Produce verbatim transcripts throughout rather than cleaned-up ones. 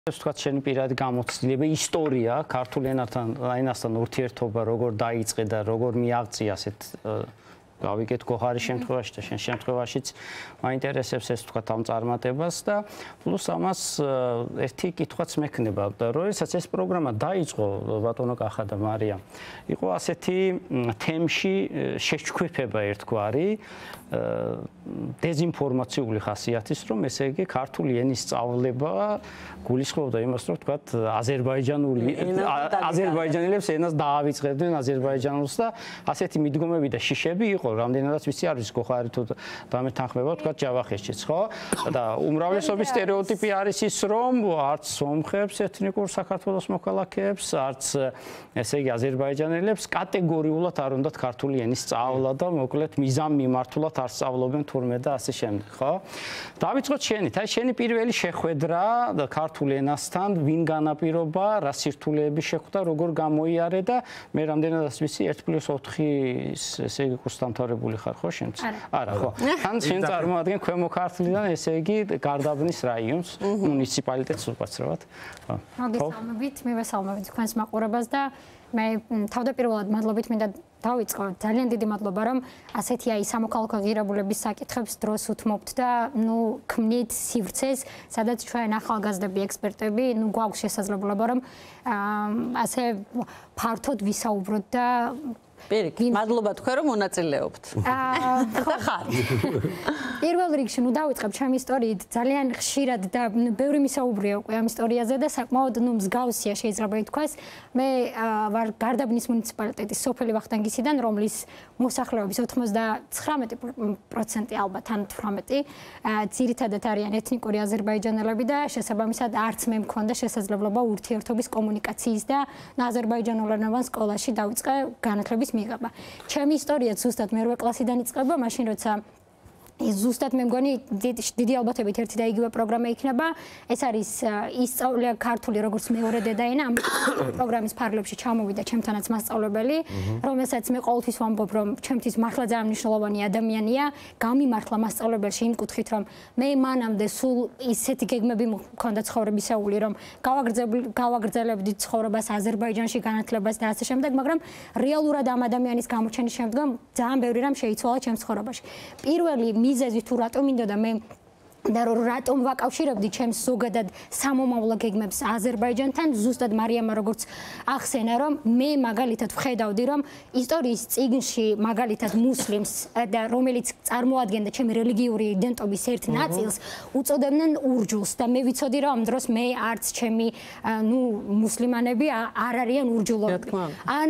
ვთქვათ, შენი პირადი გამოცდილება, ისტორია, ქართულ ენასთან, ენასთან ურთიერთობა როგორ დაიწყე და როგორ მიაღწია ასეთ გავიგეთ გოჰარის შემთხვევაში და შენ შემთხვევაშიც მაინტერესებს ეს ვთქვათ ამ წარმატებას და პლუს ამას ერთი კითხვაც მექნება. როდესაც ეს პროგრამა დაიწყო, ბატონო კახა და მარია, იყო ასეთი თემში შეჩქვეფება ერთგვარი დეზინფორმაციული ხასიათის, რომ ესე იგი ქართული ენის სწავლება გულისხმობდა იმას, რომ ვთქვათ აზერბაიჯანული აზერბაიჯანელებს ენას დაავიწყებდნენ აზერბაიჯანულს და ასეთი მიდგომები და შიშები იყო. რამდენადაც ვიცი არის გოხარი თუ დამეთანხმება თქვა ჯავახეთშიც, ხო? და უმრავლესობის სტერეოტიპი არის ის, რომ არც სომხებს, ეთნიკურ საქართველოს მოქალაქეებს, არც ესე იგი აზერბაიჯანელებს კატეგორიულად არ უნდათ ქართული ენის სწავლა და მოკლედ მიზან მიმართულად არ სწავლობენ თურმე და ასე შემდეგ, ხო? დავიწყოთ შენით, აი შენი პირველი შეხვედრა ქართულ ენასთან, ვინ განაპირობა, რა სირთულეები შეხვდა, როგორ გამოიარე და მე რამდენადაც ვიცი ერთ პლუს ოთხის ესე იგი კურსდამთავრებული ხარ ხო შენც? არა, ხო. თან შენ წარმოადგენ ქვემო ქართლიდან ესე იგი გარდაბნის რაიონს, მუნიციპალიტეტს უკაცრავად. ხო. მოგესალმებით, მივესალმებით თქვენს მაყურებელს და მე თავდაპირველად მადლობით მინდა დავიწყო. ძალიან დიდი მადლობა, რომ ასეთი აი სამოქალაქო ღირებულების საკითხებს დროს უთმობთ და ნუ ქმნით სივრცეს, სადაც ჩვენ ახალგაზრდები, ექსპერტები, ნუ გვაქვს შესაძლებლობა, რომ ასე ფართოდ ვისაუბროთ და პირიქით, მადლობა თქვენ რომ მონაწილეობთ. და ხარ. პირველ რიგში ნუ დავიწყებ ჩემი ისტორიით, ძალიან ხშირად და ბევრი მისაუბრია უკვე ამ ისტორიაზე და საკმაოდ ნუ მსგავსია შეიძლება ითქვას. მე ვარ გარდაბნის მუნიციპალიტეტის სოფელი ვახტანგისიდან, რომლის მოსახლეობის ოცდათხმეტი პროცენტი ალბათ ან თვრამეტი ძირითადად არიან ეთნიკური აზერბაიჯანელები და შესაბამისად არც მე მქონდა შესაძლებლობა ურთიერთობის კომუნიკაციის და აზერბაიჯანულენოვან სკოლაში დავიწყე განათლების მიღება. ჩემი ისტორია ზუსტად მერვე კლასიდან იწყება, მაშინ როცა ზუსტად მე მგონი დიდი ალბათობით ერთი და იგივე პროგრამა იქნება. ეს არის ისწავლე ქართული როგორც მეორე დედაენა. ამ პროგრამის ფარგლებში ჩამოვიდა ჩემთანაც მასწავლებელი, რომელსაც მე ყოველთვის ვამბობ, რომ ჩემთვის მართლა ძალიან მნიშვნელოვანი ადამიანია. გამიმართლა მასწავლებელში იმ კუთხით, რომ მე მანამდე სულ ისეთი გეგმები მქონდა ცხოვრებისეული, რომ გავაგრძელებდი ცხოვრებას აზერბაიჯანში, განათლებას და ასე შემდეგ, მაგრამ რეალურად ამ ადამიანის გამოჩენის შემდგომ ძალიან ბევრი რამ შეიცვალა ჩემს ცხოვრებაში. პირველი მიზეზი თუ რატომ მინდოდა მე და რატომ ვაკავშირებდი ჩემს ზოგადად სამომავლო გეგმებს აზერბაიჯანთან, ზუსტად მარიამა როგორც ახსენა, რომ მე მაგალითად ვხედავდი, რომ ისტორიის წიგნში მაგალითად მუსლიმს და რომელიც წარმოადგენდა ჩემი რელიგიური იდენტობის ერთ ნაწილს, უწოდებდნენ ურჯულს და მე ვიცოდი, რომ ამ დროს მე არც ჩემი ნუ მუსლიმანები არ არიან ურჯულობები. ან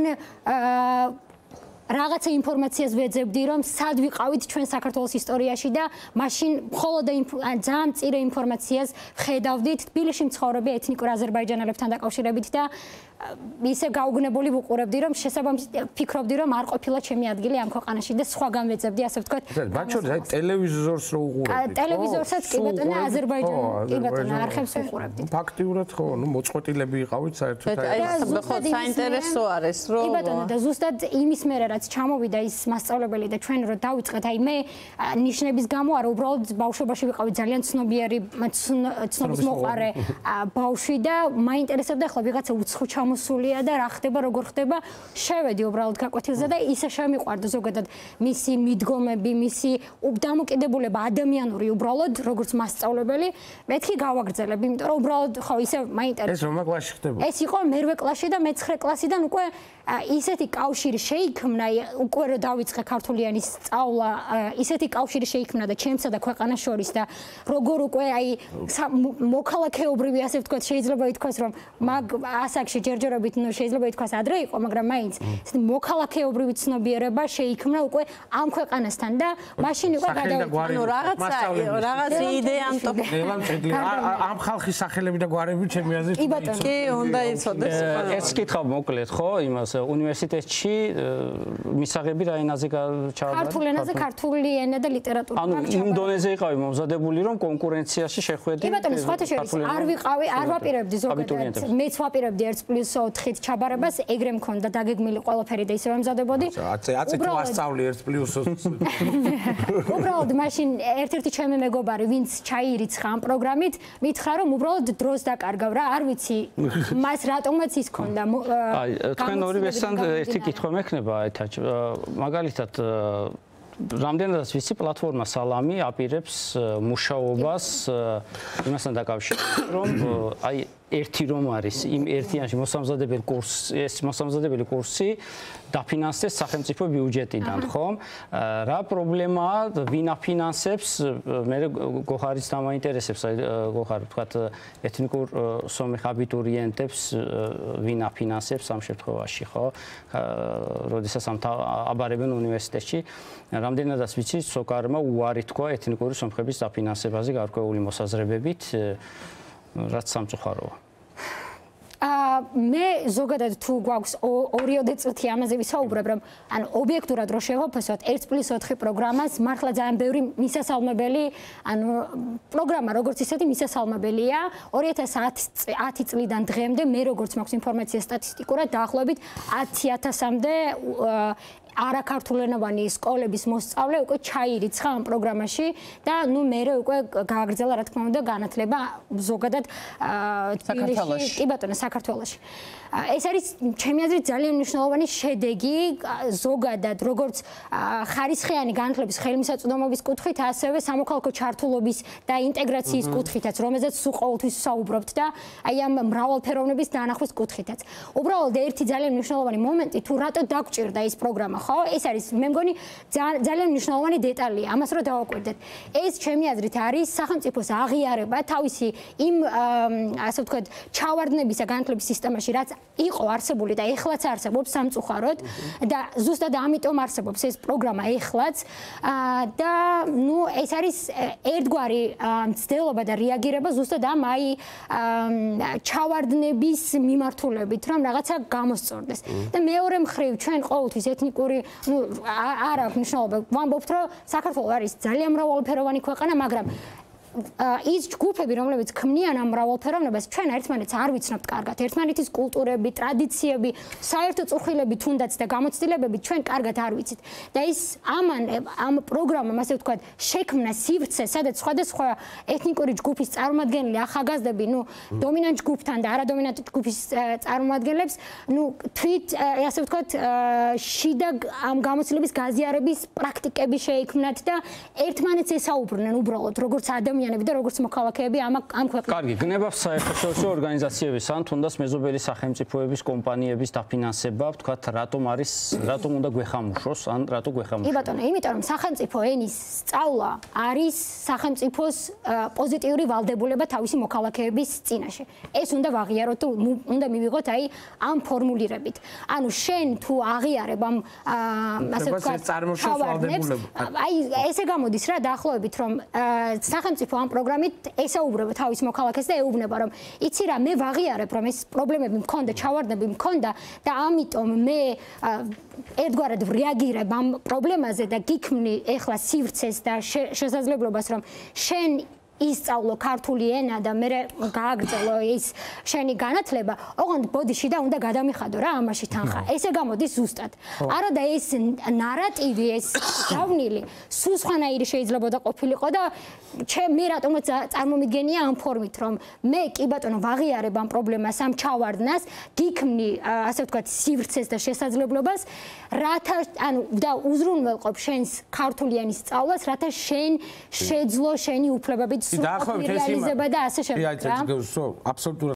რაღაცა ინფორმაციას ვეძებდი, რომ სად ვიყავით ჩვენ საქართველოს ისტორიაში და მაშინ მხოლოდ ძალიან მწირე ინფორმაციას ხედავდით თბილისში მცხოვრები ეთნიკურ აზერბაიჯანელებთან დაკავშირებით და ისე გაუგნებული ვუყურებდი, რომ შესაბამისად ფიქრობდი, რომ არ ყოფილა ჩემი ადგილი ამ ქვეყანაში და სხვაგან ვეძებდი, ასე ვთქვათ. ბაჩორი, აი ტელევიზორს რო უყურებდით. ტელევიზორსაც კი ბატონო, აზერბაიჯანი, კი ბატონო, არხებს უყურებდით. ფაქტიურად ხო, ნუ მოწყვეტილები იყავით საერთოდ აი. ხო, საინტერესო არის, რომ კი ბატონო, და ზუსტად იმის მერე რაც ჩამოვიდა ის მასწავლებელი და ჩვენ რო დავიწყეთ, აი მე ნიშნების გამო არა, უბრალოდ ბავშვობაში ვიყავი ძალიან ცნობიერი, ცნობის მოყარე ბავშვი და მაინტერესებდა ახლა ვიღაცა უცხო მოსულია და რა ხდება, როგორ ხდება, შევედი უბრალოდ გაკვეთილზე და ისე შემიყვარდა ზოგადად მისი მიდგომები, მისი დამოკიდებულება ადამიანური უბრალოდ როგორც მასწავლებელი, მეთქი გავაგრძელებ, იმიტომ რომ უბრალოდ ხო ისე მაინტერესებს. ეს რომელ კლასში ხდება? ეს იყო მერვე კლასში და მეცხრე კლასიდან უკვე ისეთი კავშირი შეიქმნა, უკვე რომ დავიწყე ქართული ენის სწავლა, ისეთი კავშირი შეიქმნა და ჩემსა და ქვეყანას შორის და როგორ უკვე აი მოქალაქეობრივი ასე ვთქვათ, შეიძლება ითქვას, რომ მაგ ასაკში ჯერჯერობით ნუ შეიძლება ითქვას ადრე იყო, მაგრამ მაინც მოქალაქეობრივი ცნობიერება შეიქმნა უკვე ამ ქვეყანასთან და მაშინ უკვე გადავიდა. ანუ რაღაცა რაღაც იდეანტო. ამ ხალხის სახელები და გვარები ჩემი აზრით. კი, უნდა იცოდეს. ეს კითხავ მოკლედ, ხო, იმას უნივერსიტეტში მისაღები რა ენაზე ჩავაბარეთ? ქართულ ენაზე, ქართული ენა და ლიტერატურა. ანუ იმ დონეზე იყავი მომზადებული, რომ კონკურენციაში შეხვედი. კი ბატონო, სხვათა შორის არ ვიყავი, არ ვაპირებდი ზოგადად. მეც ვაპირებდი ერთ პლუს ოთხით ჩაბარებას ეგრე მქონდა დაგეგმილი ყველაფერი და ისევ ემზადებოდი. აცე აცე თუ ასწავლი ერთ პლუს ოთხს. უბრალოდ მაშინ ერთ-ერთი ჩემი მეგობარი, ვინც ჩაირიცხა ამ პროგრამით, მითხრა რომ უბრალოდ დროს დაკარგავ რა, არ ვიცი მას რატომაც ის ქონდა. აი, თქვენ ორივესთან ერთი კითხვა მექნება ეთაჭ. მაგალითად რამდენადაც ვიცი პლატფორმა სალამი აპირებს მუშაობას იმასთან დაკავშირებით რომ აი ერთი რომ არის იმ ერთიანში მოსამზადებელი კურსი ეს მოსამზადებელი კურსი დაფინანსდეს სახელმწიფო ბიუჯეტიდან ხომ რა პრობლემაა ვინ აფინანსებს მე გოხარიც დამაინტერესებს აი გოხარ ვთქვათ ეთნიკურ სომეხ აბიტურიენტებს ვინ აფინანსებს ამ შემთხვევაში ხო როდესაც ამ აბარებენ უნივერსიტეტში რამდენადაც ვიცი სოკარმა უარი თქვა ეთნიკური სომხების დაფინანსებაზე გარკვეული მოსაზრებებით რაც სამწუხაროა. აა მე ზოგადად თუ გვაქვს ორიოდე წუთი ამაზე ვისაუბრებ, რომ ან ობიექტურად რო შევაფასოთ ერთ პლუს ოთხი პროგრამას მართლა ძალიან ბევრი მისასალმებელი, ანუ პროგრამა როგორც ისეთი მისასალმებელია. ორი ათას ათი წლიდან დღემდე მე როგორც მაქვს ინფორმაცია სტატისტიკურად დაახლოებით ათი ათასამდე არაქართულენოვანი სკოლების მოსწავლე უკვე ჩაირიცხა ამ პროგრამაში და ნუ მერე უკვე გააგრძელა რა თქმა უნდა განათლება ზოგადად საქართველოში. კი ბატონო საქართველოში. ეს არის ჩემი აზრით ძალიან მნიშვნელოვანი შედეგი ზოგადად როგორც ხარისხიანი განათლების ხელმისაწვდომობის კუთხით ასევე სამოქალაქო ჩართულობის და ინტეგრაციის კუთხითაც რომელზეც სულ ყოველთვის ვსაუბრობთ და აი ამ მრავალფეროვნების დაანახვის კუთხითაც. უბრალოდ ერთი ძალიან მნიშვნელოვანი მომენტი თუ რატო დაგჭირდა ეს პროგრამა ხო ეს არის მე მგონი ძალიან მნიშვნელოვანი დეტალია ამას რო დავაკვირდეთ ეს ჩემი აზრით არის სახელმწიფოს აღიარება თავისი იმ ასე ვთქვათ ჩავარდნებისა განათლების სისტემაში რაც იყო არსებული და ეხლაც არსებობს სამწუხაროდ და ზუსტად ამიტომ არსებობს ეს პროგრამა ეხლაც და ნუ ეს არის ერთგვარი მცდელობა და რეაგირება ზუსტად ამ აი ჩავარდნების მიმართულებით რომ რაღაცა გამოსწორდეს და მეორე მხრივ ჩვენ ყოველთვის ეთნიკური ну არ აქვს მნიშვნელობა ვამბობთ რომ საქართველოს არის ძალიან მრავალფეროვანი ქვეყანა მაგრამ ის ჯგუფები რომლებიც ქმნიან ამ მრავალფეროვნებას ჩვენ ერთმანეთს არ ვიცნობთ კარგად ერთმანეთის კულტურები ტრადიციები საერთო წუხილები თუნდაც და გამოცდილებები ჩვენ კარგად არ ვიცით და ის ამან ამ პროგრამამ ასე ვთქვათ შექმნა სივრცე სადაც სხვადასხვა ეთნიკური ჯგუფის წარმომადგენლები ახალგაზრდები ну დომინანტ ჯგუფთან და არადომინანტ ჯგუფის წარმომადგენლებს ну თვით ასე ვთქვათ შიდა ამ გამოცდილების გაზიარების პრაქტიკები შეიქმნათ და ერთმანეთს ესაუბრნენ უბრალოდ როგორც ადამიანი და როგორც მოქალაქეები ამ ამ ქვეყნებში. კარგი, გნებავს საერთაშორისო ორგანიზაციების ან თუნდაც მეზობელი სახელმწიფოების კომპანიების დაფინანსება, ვთქვათ, რატომ არის, რატომ უნდა გვეხამუშოს, ან რატო გვეხამუშოს? კი ბატონო, იმიტომ რომ სახელმწიფო ენის სწავლა არის სახელმწიფოს პოზიტიური ვალდებულება თავისი მოქალაქეების წინაშე. ეს უნდა ვაღიაროთ თუ უნდა მივიღოთ აი ამ ფორმულირებით. ანუ შენ თუ აღიარებ ამ ასე ვთქვათ, აი ესე გამოდის რა დაახლოებით რომ სახელმწიფო ამ პროგრამით ესაუბრება თავის მოქალაქეს და ეუბნება რომ იცი რა მე ვაღიარებ რომ ეს პრობლემები მქონდა ჩავარდნები მქონდა და ამიტომ მე ერთგვარად რეაგირებ ამ პრობლემაზე და გიქმნი ეხლა სივრცეს და შესაძლებლობას რომ შენ ისწავლო ქართული ენა და მე გააგრძელო ის შენი განათლება, ოღონდ ბოდიში და უნდა გადამიხადო რა ამაში თანხა. ესე გამოდის ზუსტად. არა და ეს ნარატივი, ეს დავნილი სულ სხვანაირი შეიძლება და ყოფილიყო და მე რატომაც წარმომიდგენია ამ ფორმით, რომ მე კი ბატონო ვაღიარებ ამ პრობლემას, ამ ჩავარდნას, გიქმნი ასე ვთქვათ სივრცეს და შესაძლებლობას, რათა ანუ და უზრუნველყოფ შენს ქართული ენის სწავლას, რათა შენ შეძლო შენი უფლებებით და ახლა ეს რეალიზება და ასე შემდეგ. კი, აი, აბსოლუტურად